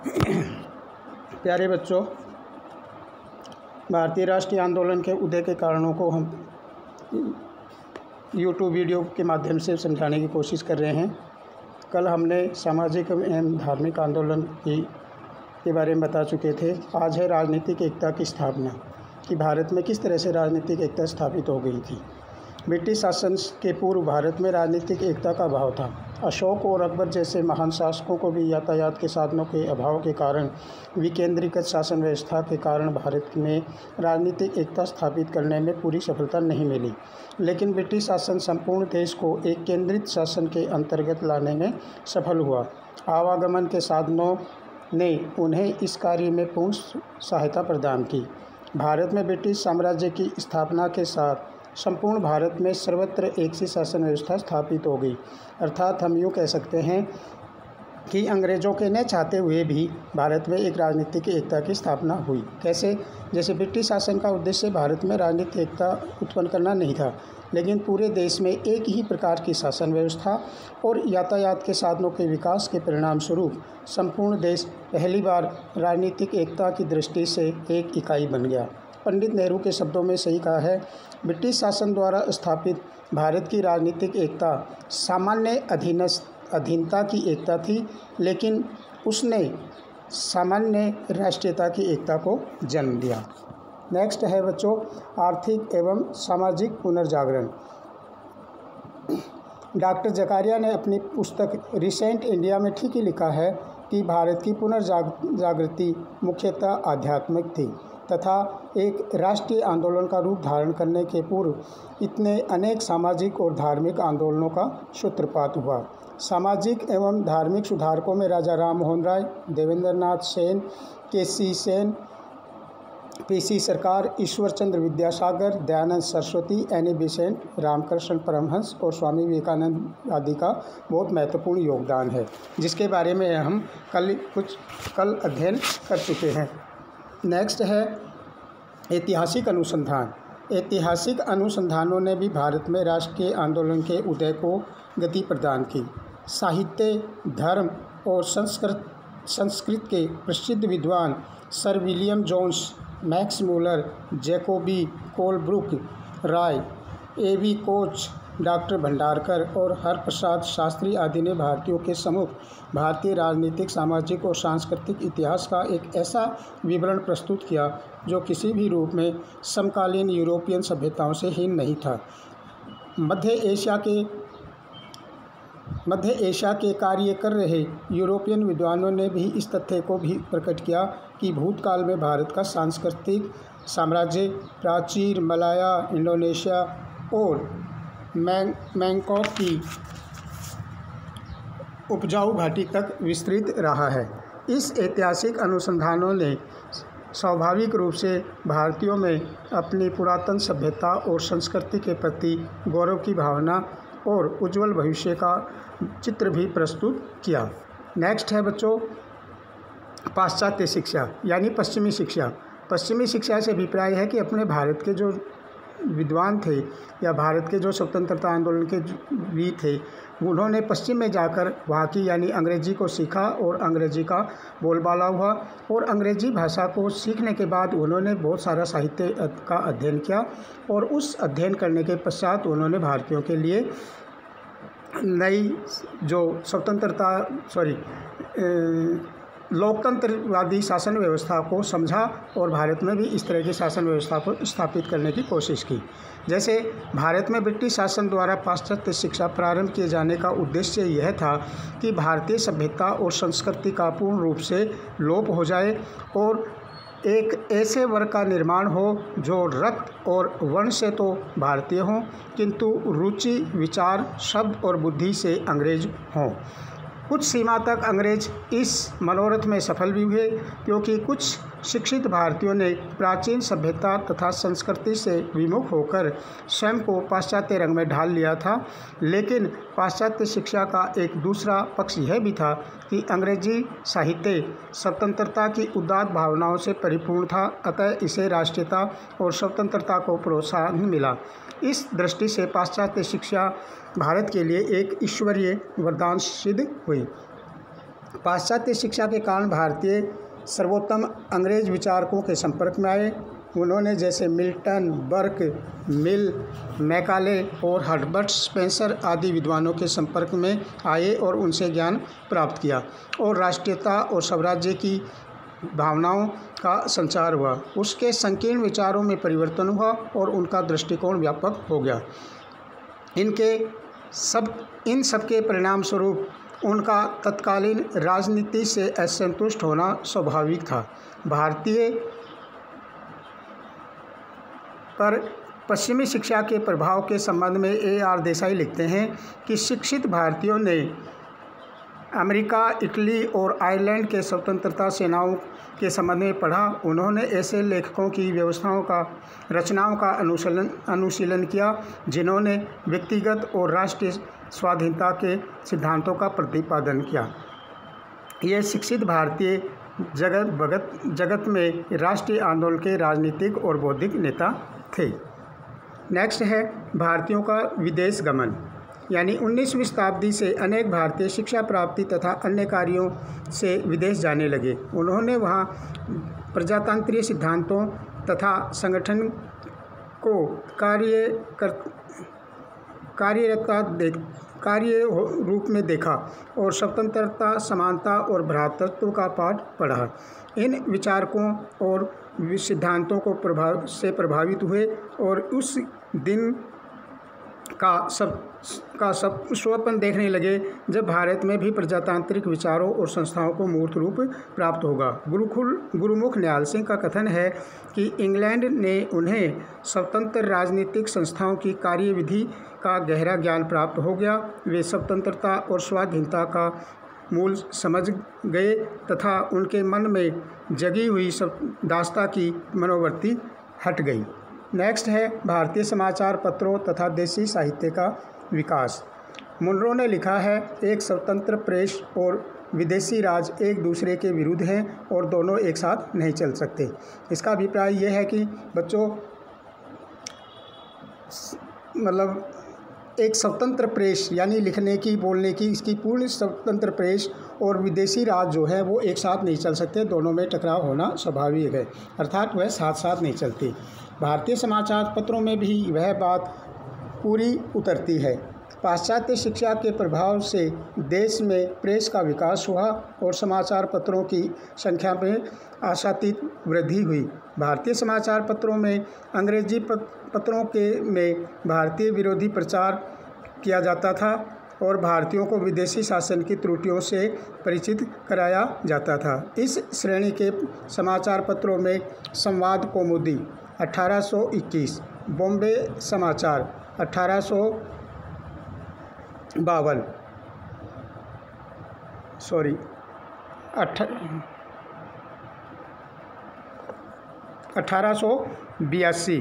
प्यारे बच्चों, भारतीय राष्ट्रीय आंदोलन के उदय के कारणों को हम यूट्यूब वीडियो के माध्यम से समझाने की कोशिश कर रहे हैं। कल हमने सामाजिक एवं धार्मिक आंदोलन के बारे में बता चुके थे। आज है राजनीतिक एकता की स्थापना, कि भारत में किस तरह से राजनीतिक एकता स्थापित हो गई थी। ब्रिटिश शासन के पूर्व भारत में राजनीतिक एकता का अभाव था। अशोक और अकबर जैसे महान शासकों को भी यातायात के साधनों के अभाव के कारण, विकेंद्रीकृत शासन व्यवस्था के कारण भारत में राजनीतिक एकता स्थापित करने में पूरी सफलता नहीं मिली। लेकिन ब्रिटिश शासन संपूर्ण देश को एक केंद्रित शासन के अंतर्गत लाने में सफल हुआ। आवागमन के साधनों ने उन्हें इस कार्य में पूर्ण सहायता प्रदान की। भारत में ब्रिटिश साम्राज्य की स्थापना के साथ संपूर्ण भारत में सर्वत्र एक सी शासन व्यवस्था स्थापित हो गई। अर्थात हम यूँ कह सकते हैं कि अंग्रेज़ों के न चाहते हुए भी भारत में एक राजनीतिक एकता की स्थापना हुई। कैसे? जैसे ब्रिटिश शासन का उद्देश्य भारत में राजनीतिक एकता उत्पन्न करना नहीं था, लेकिन पूरे देश में एक ही प्रकार की शासन व्यवस्था और यातायात के साधनों के विकास के परिणाम स्वरूप संपूर्ण देश पहली बार राजनीतिक एकता की दृष्टि से एक इकाई बन गया। पंडित नेहरू के शब्दों में सही कहा है, ब्रिटिश शासन द्वारा स्थापित भारत की राजनीतिक एकता सामान्य अधीनता की एकता थी, लेकिन उसने सामान्य राष्ट्रीयता की एकता को जन्म दिया। नेक्स्ट है बच्चों, आर्थिक एवं सामाजिक पुनर्जागरण। डॉक्टर जकारिया ने अपनी पुस्तक रिसेंट इंडिया में ठीक ही लिखा है कि भारत की पुनर्जागृति मुख्यतः आध्यात्मिक थी तथा एक राष्ट्रीय आंदोलन का रूप धारण करने के पूर्व इतने अनेक सामाजिक और धार्मिक आंदोलनों का सूत्रपात हुआ। सामाजिक एवं धार्मिक सुधारकों में राजा राम मोहन राय, देवेंद्र नाथ सेन, के.सी. सेन, पी.सी. सरकार, ईश्वर चंद्र विद्यासागर, दयानंद सरस्वती, एनी बेसेंट, रामकृष्ण परमहंस और स्वामी विवेकानंद आदि का बहुत महत्वपूर्ण योगदान है, जिसके बारे में हम कल अध्ययन कर चुके हैं। नेक्स्ट है ऐतिहासिक अनुसंधान। ऐतिहासिक अनुसंधानों ने भी भारत में राष्ट्रीय आंदोलन के उदय को गति प्रदान की। साहित्य, धर्म और संस्कृत के प्रसिद्ध विद्वान sir William Jones, Max Muller, Jacobi, Colebrooke, Rai, A V. Koch, doctor Bhandarkar और हरप्रसाद शास्त्री आदि ने भारतीयों के सम्मुख भारतीय राजनीतिक, सामाजिक और सांस्कृतिक इतिहास का एक ऐसा विवरण प्रस्तुत किया जो किसी भी रूप में समकालीन यूरोपियन सभ्यताओं से हीन नहीं था। मध्य एशिया के कार्य कर रहे यूरोपियन विद्वानों ने भी इस तथ्य को भी प्रकट किया कि भूतकाल में भारत का सांस्कृतिक साम्राज्य प्राचीन मलाया, इंडोनेशिया और बैंकॉक की उपजाऊ घाटी तक विस्तृत रहा है। इस ऐतिहासिक अनुसंधानों ने स्वाभाविक रूप से भारतीयों में अपनी पुरातन सभ्यता और संस्कृति के प्रति गौरव की भावना और उज्जवल भविष्य का चित्र भी प्रस्तुत किया। नेक्स्ट है बच्चों, पाश्चात्य शिक्षा यानी पश्चिमी शिक्षा। पश्चिमी शिक्षा से अभिप्राय है कि अपने भारत के जो विद्वान थे या भारत के जो स्वतंत्रता आंदोलन के वीर थे, उन्होंने पश्चिम में जाकर वहाँ की यानी अंग्रेजी को सीखा और अंग्रेजी का बोलबाला हुआ और अंग्रेजी भाषा को सीखने के बाद उन्होंने बहुत सारा साहित्य का अध्ययन किया और उस अध्ययन करने के पश्चात उन्होंने भारतीयों के लिए नई जो लोकतंत्रवादी शासन व्यवस्था को समझा और भारत में भी इस तरह की शासन व्यवस्था को स्थापित करने की कोशिश की। जैसे भारत में ब्रिटिश शासन द्वारा पाश्चात्य शिक्षा प्रारंभ किए जाने का उद्देश्य यह था कि भारतीय सभ्यता और संस्कृति का पूर्ण रूप से लोप हो जाए और एक ऐसे वर्ग का निर्माण हो जो रक्त और वर्ण से तो भारतीय हों, किंतु रुचि, विचार, शब्द और बुद्धि से अंग्रेज हों। कुछ सीमा तक अंग्रेज इस मनोरथ में सफल भी हुए, क्योंकि कुछ शिक्षित भारतीयों ने प्राचीन सभ्यता तथा संस्कृति से विमुख होकर स्वयं को पाश्चात्य रंग में ढाल लिया था। लेकिन पाश्चात्य शिक्षा का एक दूसरा पक्ष यह भी था कि अंग्रेजी साहित्य स्वतंत्रता की उदात्त भावनाओं से परिपूर्ण था, अतः इसे राष्ट्रीयता और स्वतंत्रता को प्रोत्साहन मिला। इस दृष्टि से पाश्चात्य शिक्षा भारत के लिए एक ईश्वरीय वरदान सिद्ध हुई। पाश्चात्य शिक्षा के कारण भारतीय सर्वोत्तम अंग्रेज विचारकों के संपर्क में आए। उन्होंने जैसे मिल्टन, बर्क, मिल, मैकाले और हर्बर्ट स्पेंसर आदि विद्वानों के संपर्क में आए और उनसे ज्ञान प्राप्त किया और राष्ट्रीयता और स्वराज्य की भावनाओं का संचार हुआ। उसके संकीर्ण विचारों में परिवर्तन हुआ और उनका दृष्टिकोण व्यापक हो गया। इन सब के परिणाम स्वरूप उनका तत्कालीन राजनीति से असंतुष्ट होना स्वाभाविक था। भारतीय पर पश्चिमी शिक्षा के प्रभाव के संबंध में A.R. देसाई लिखते हैं कि शिक्षित भारतीयों ने अमेरिका, इटली और आयरलैंड के स्वतंत्रता सेनाओं के संबंध में पढ़ा। उन्होंने ऐसे लेखकों की रचनाओं का अनुशीलन किया जिन्होंने व्यक्तिगत और राष्ट्रीय स्वाधीनता के सिद्धांतों का प्रतिपादन किया। ये शिक्षित भारतीय जगत में राष्ट्रीय आंदोलन के राजनीतिक और बौद्धिक नेता थे। नेक्स्ट है भारतीयों का विदेश गमन, यानी 19वीं शताब्दी से अनेक भारतीय शिक्षा प्राप्ति तथा अन्य कार्यों से विदेश जाने लगे। उन्होंने वहाँ प्रजातंत्रीय सिद्धांतों तथा संगठन को कार्य रूप में देखा और स्वतंत्रता, समानता और भ्रातृत्व का पाठ पढ़ा। इन विचारकों और सिद्धांतों को प्रभावित हुए और उस दिन का स्वप्न देखने लगे जब भारत में भी प्रजातांत्रिक विचारों और संस्थाओं को मूर्त रूप प्राप्त होगा। गुरुमुख निहाल सिंह का कथन है कि इंग्लैंड ने उन्हें स्वतंत्र राजनीतिक संस्थाओं की कार्यविधि का गहरा ज्ञान प्राप्त हो गया। वे स्वतंत्रता और स्वाधीनता का मूल समझ गए तथा उनके मन में जगी हुई दासता की मनोवृत्ति हट गई। नेक्स्ट है भारतीय समाचार पत्रों तथा देसी साहित्य का विकास। मुनरो ने लिखा है, एक स्वतंत्र प्रेस और विदेशी राज एक दूसरे के विरुद्ध हैं और दोनों एक साथ नहीं चल सकते। इसका अभिप्राय यह है कि बच्चों मतलब एक स्वतंत्र प्रेस यानी लिखने की, बोलने की, इसकी पूर्ण स्वतंत्र प्रेस और विदेशी राज जो है वो एक साथ नहीं चल सकते, दोनों में टकराव होना स्वाभाविक है, अर्थात वह साथ साथ नहीं चलती। भारतीय समाचार पत्रों में भी वह बात पूरी उतरती है। पाश्चात्य शिक्षा के प्रभाव से देश में प्रेस का विकास हुआ और समाचार पत्रों की संख्या में आशातीत वृद्धि हुई। भारतीय समाचार पत्रों में अंग्रेजी पत्रों में भारतीय विरोधी प्रचार किया जाता था और भारतीयों को विदेशी शासन की त्रुटियों से परिचित कराया जाता था। इस श्रेणी के समाचार पत्रों में संवाद कौमुदी 1821, बॉम्बे समाचार 1882,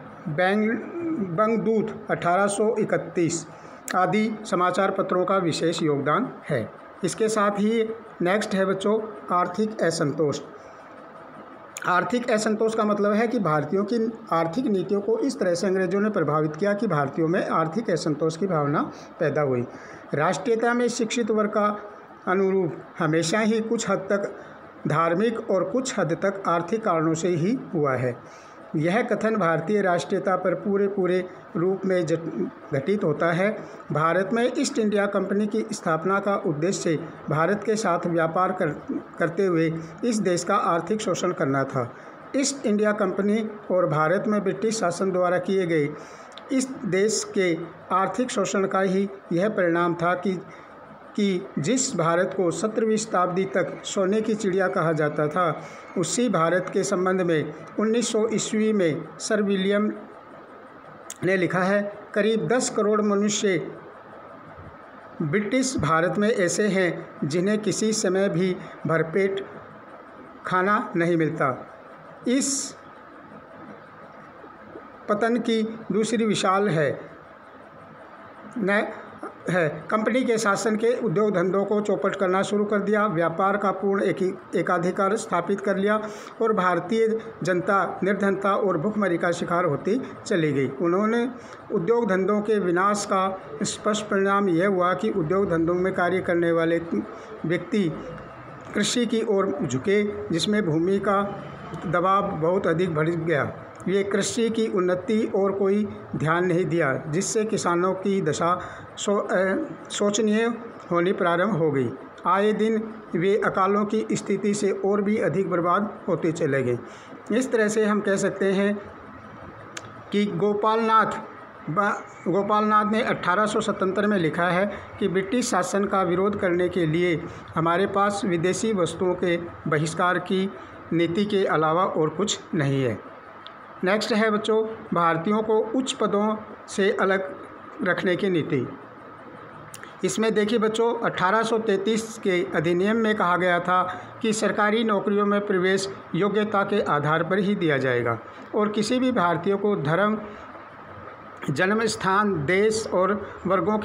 बंगदूत 1831 आदि समाचार पत्रों का विशेष योगदान है। इसके साथ ही नेक्स्ट है बच्चों आर्थिक असंतोष। आर्थिक असंतोष का मतलब है कि भारतीयों की आर्थिक नीतियों को इस तरह से अंग्रेजों ने प्रभावित किया कि भारतीयों में आर्थिक असंतोष की भावना पैदा हुई। राष्ट्रीयता में शिक्षित वर्ग का अनुरूप हमेशा ही कुछ हद तक धार्मिक और कुछ हद तक आर्थिक कारणों से ही हुआ है। यह कथन भारतीय राष्ट्रीयता पर पूरे रूप में घटित होता है। भारत में ईस्ट इंडिया कंपनी की स्थापना का उद्देश्य भारत के साथ व्यापार करते हुए इस देश का आर्थिक शोषण करना था। ईस्ट इंडिया कंपनी और भारत में ब्रिटिश शासन द्वारा किए गए इस देश के आर्थिक शोषण का ही यह परिणाम था कि जिस भारत को 17वीं शताब्दी तक सोने की चिड़िया कहा जाता था, उसी भारत के संबंध में 1900 ईस्वी में सर विलियम ने लिखा है, करीब 10 करोड़ मनुष्य ब्रिटिश भारत में ऐसे हैं जिन्हें किसी समय भी भरपेट खाना नहीं मिलता। इस पतन की दूसरी मिसाल है है। कंपनी के शासन के उद्योग धंधों को चौपट करना शुरू कर दिया, व्यापार का पूर्ण एकाधिकार स्थापित कर लिया और भारतीय जनता निर्धनता और भुखमरी का शिकार होती चली गई। उन्होंने उद्योग धंधों के विनाश का स्पष्ट परिणाम यह हुआ कि उद्योग धंधों में कार्य करने वाले व्यक्ति कृषि की ओर झुके, जिसमें भूमि का दबाव बहुत अधिक बढ़ गया। ये कृषि की उन्नति और कोई ध्यान नहीं दिया, जिससे किसानों की दशा शोचनीय होनी प्रारंभ हो गई। आए दिन वे अकालों की स्थिति से और भी अधिक बर्बाद होते चले गए। इस तरह से हम कह सकते हैं कि गोपाल नाथ ने 1877 में लिखा है कि ब्रिटिश शासन का विरोध करने के लिए हमारे पास विदेशी वस्तुओं के बहिष्कार की नीति के अलावा और कुछ नहीं है। नेक्स्ट है बच्चों, भारतीयों को उच्च पदों से अलग रखने की नीति। इसमें देखिए बच्चों, 1833 के अधिनियम में कहा गया था कि सरकारी नौकरियों में प्रवेश योग्यता के आधार पर ही दिया जाएगा और किसी भी भारतीय को धर्म, जन्म स्थान, देश और वर्गों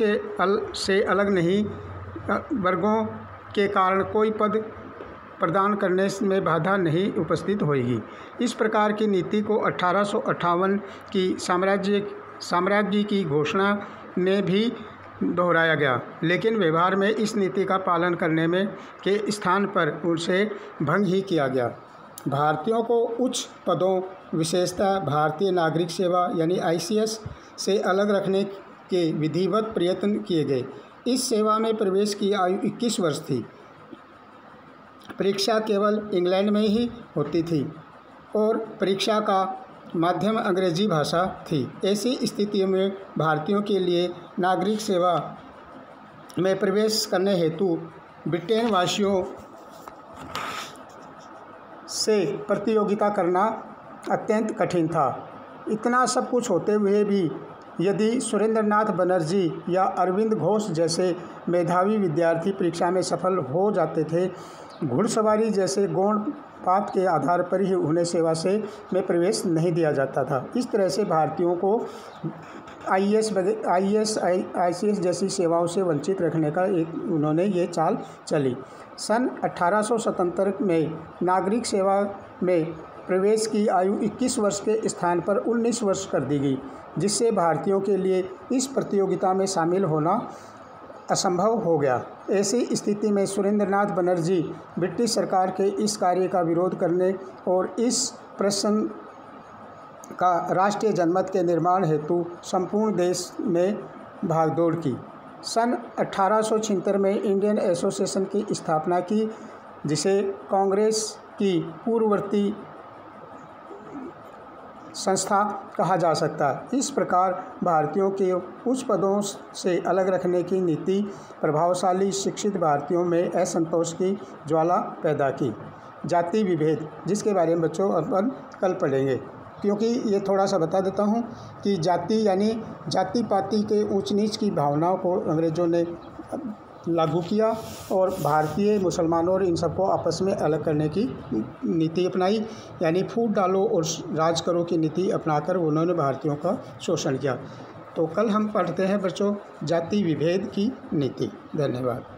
के कारण कोई पद प्रदान करने में बाधा नहीं उपस्थित होगी। इस प्रकार की नीति को 1858 की साम्राज्य की घोषणा में भी दोहराया गया, लेकिन व्यवहार में इस नीति का पालन करने में के स्थान पर उसे भंग ही किया गया। भारतीयों को उच्च पदों, विशेषतः भारतीय नागरिक सेवा यानी ICS से अलग रखने के विधिवत प्रयत्न किए गए। इस सेवा में प्रवेश की आयु 21 वर्ष थी। परीक्षा केवल इंग्लैंड में ही होती थी और परीक्षा का माध्यम अंग्रेजी भाषा थी। ऐसी स्थितियों में भारतीयों के लिए नागरिक सेवा में प्रवेश करने हेतु ब्रिटेन वासियों से प्रतियोगिता करना अत्यंत कठिन था। इतना सब कुछ होते हुए भी यदि सुरेंद्रनाथ बनर्जी या अरविंद घोष जैसे मेधावी विद्यार्थी परीक्षा में सफल हो जाते थे, घुड़सवारी जैसे गौण पात के आधार पर ही उन्हें सेवा में प्रवेश नहीं दिया जाता था। इस तरह से भारतीयों को ICS जैसी सेवाओं से वंचित रखने का उन्होंने ये चाल चली। सन 1877 में नागरिक सेवा में प्रवेश की आयु 21 वर्ष के स्थान पर 19 वर्ष कर दी गई, जिससे भारतीयों के लिए इस प्रतियोगिता में शामिल होना असंभव हो गया। ऐसी स्थिति में सुरेंद्रनाथ बनर्जी ब्रिटिश सरकार के इस कार्य का विरोध करने और इस प्रश्न का राष्ट्रीय जनमत के निर्माण हेतु संपूर्ण देश में भागदौड़ की। सन 1876 में इंडियन एसोसिएशन की स्थापना की, जिसे कांग्रेस की पूर्ववर्ती संस्था कहा जा सकता है। इस प्रकार भारतीयों के उच्च पदों से अलग रखने की नीति प्रभावशाली शिक्षित भारतीयों में असंतोष की ज्वाला पैदा की। जाति विभेद, जिसके बारे में बच्चों अपन कल पढ़ेंगे, क्योंकि ये थोड़ा सा बता देता हूँ कि जाति यानी जाति पाति के ऊंच नीच की भावनाओं को अंग्रेज़ों ने लागू किया और भारतीय मुसलमानों और इन सबको आपस में अलग करने की नीति अपनाई, यानी फूट डालो और राज करो की नीति अपनाकर उन्होंने भारतीयों का शोषण किया। तो कल हम पढ़ते हैं बच्चों जाति विभेद की नीति। धन्यवाद।